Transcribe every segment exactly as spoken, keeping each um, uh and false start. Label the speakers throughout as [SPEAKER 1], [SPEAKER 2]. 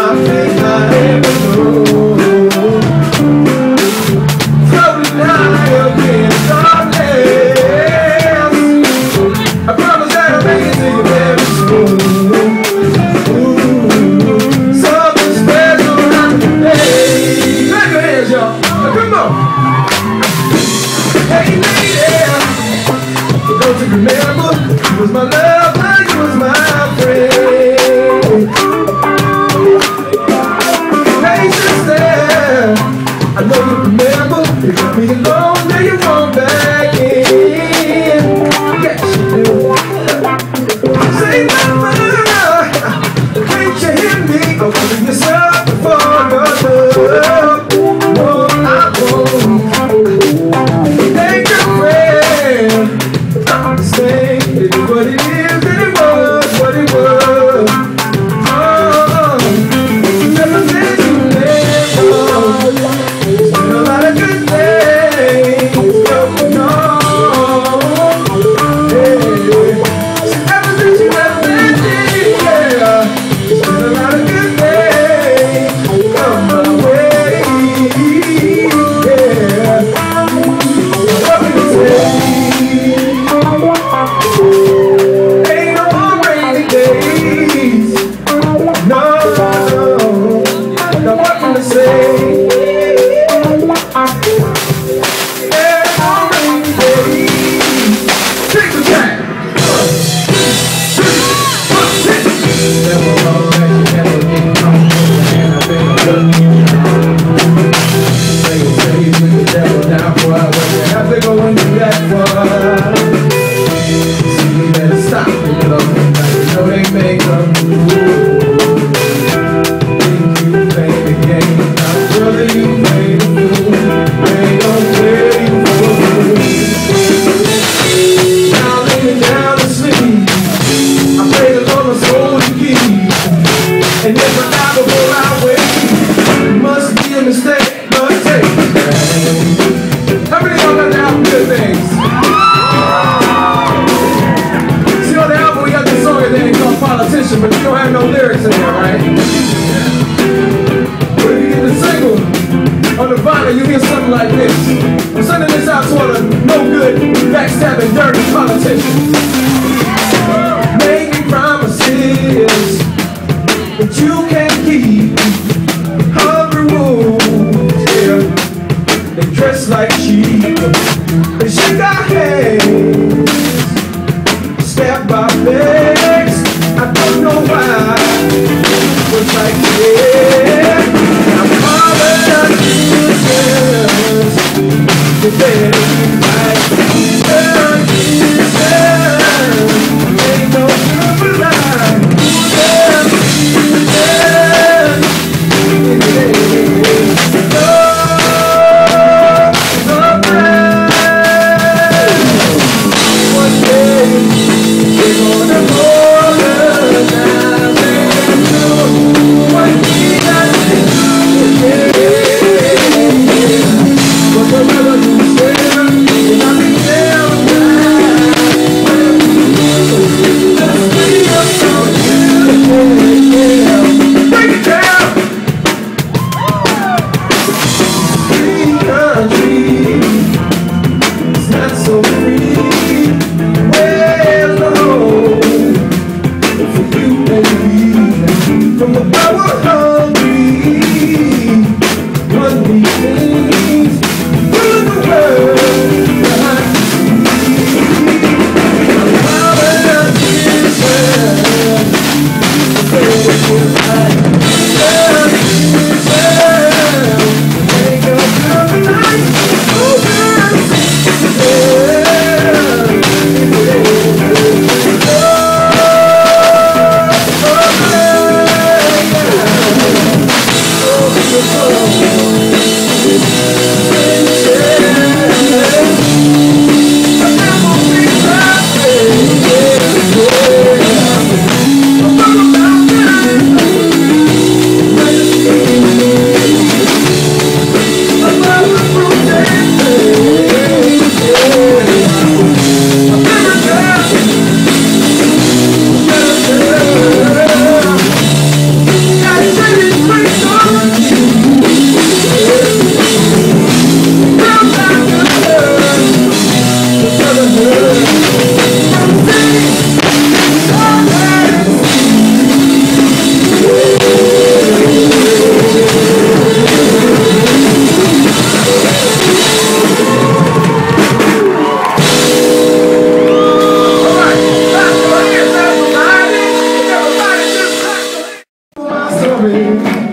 [SPEAKER 1] think I ever knew. Floating high up in darkness, I promise that I'll make it to you very soon. Ooh, something special happened today. Clap your hands, y'all. Now come on. Hey lady, don't you remember? You was my lover, you was my friend. Hey sister, I know you remember. You got me alone, now you want back in. Yes you do. Say mama, can't you hear me? Go put yourself before the love. No, I won't. Hey girlfriend, say it is what it is, and it was what it was. Oh, never said you never. It's been a lot of good things going on. Yeah. Ever since you left me, yeah, it's been a lot of good things come my way. Yeah. What can you say? Ain't no more rainy days. No, no. Now what can I say? Ain't no rainy days. Take the track. Never alright, never get comfortable, and I've been good. Play it safe with the devil now, boy. When you have to go and do that, boy. You better stop it, you know they make a move. Think you play the game, now brother you made a fool. They don't play for you. Now laying down to sleep, I pray the Lord my soul to keep. And if I die before I wake, it must be a mistake, Lord take it. How many of y'all got down good things? They ain't called Politician, but you don't have no lyrics in there, right? But if you get the single on the vinyl, you hear something like this. I'm sending this out to all the no good, backstabbing, dirty politicians. Making promises that you can't keep. Hungry wolves, yeah. They dress like sheep. They shake our hands, step by legs. I don't know why. It was like, yeah, I'm calling on Jesus. You better be right. Yeah, Jesus. Ain't no good lie. Yeah, yeah, yeah. Oh, oh, one day we're gonna go. story.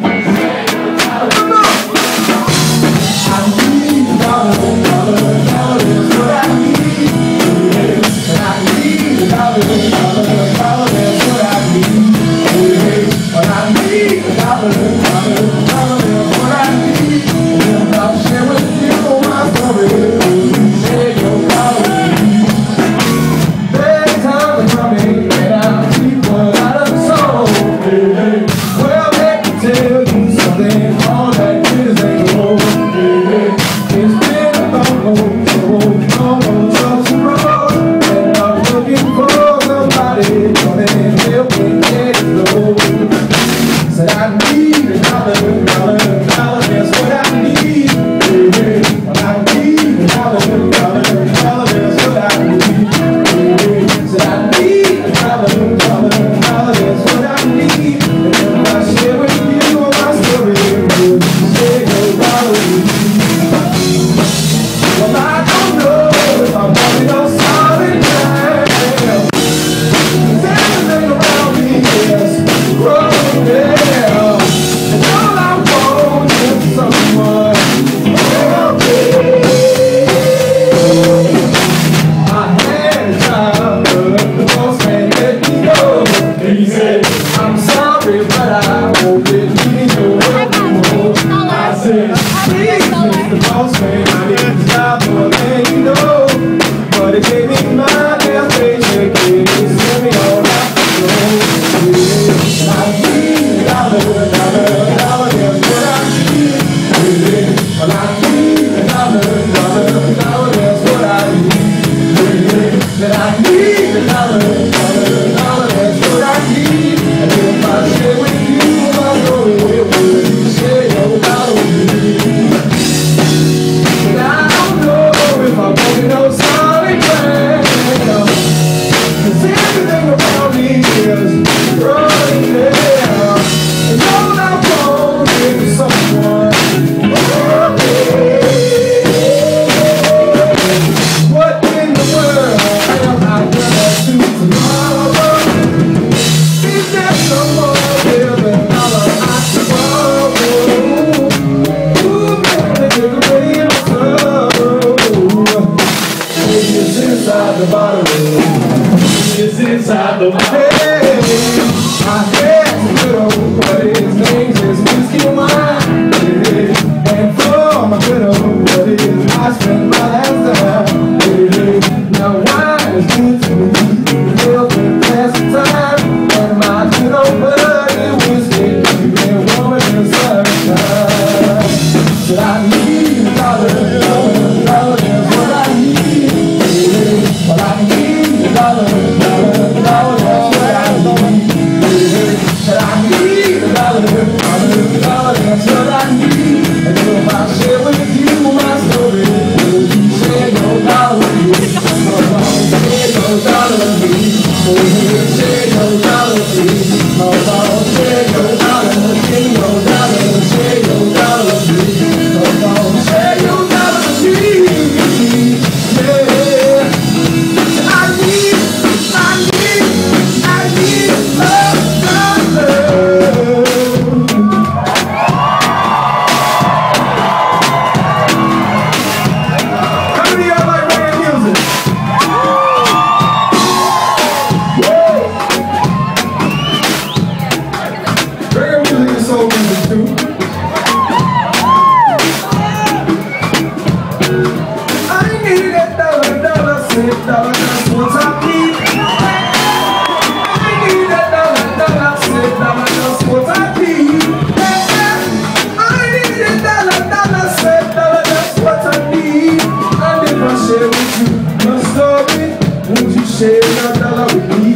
[SPEAKER 1] Inside the head, my head's a little, but his name is whiskey wine. And for my good old buddies, I spend my last time. Now wine is good to me, helping pass the time. And my good old buddy whiskey, you been warm in the sunshine. Said I need a dollar, dollar, dollar, that's what I need. Well, I need a dollar. Share your dollar with me.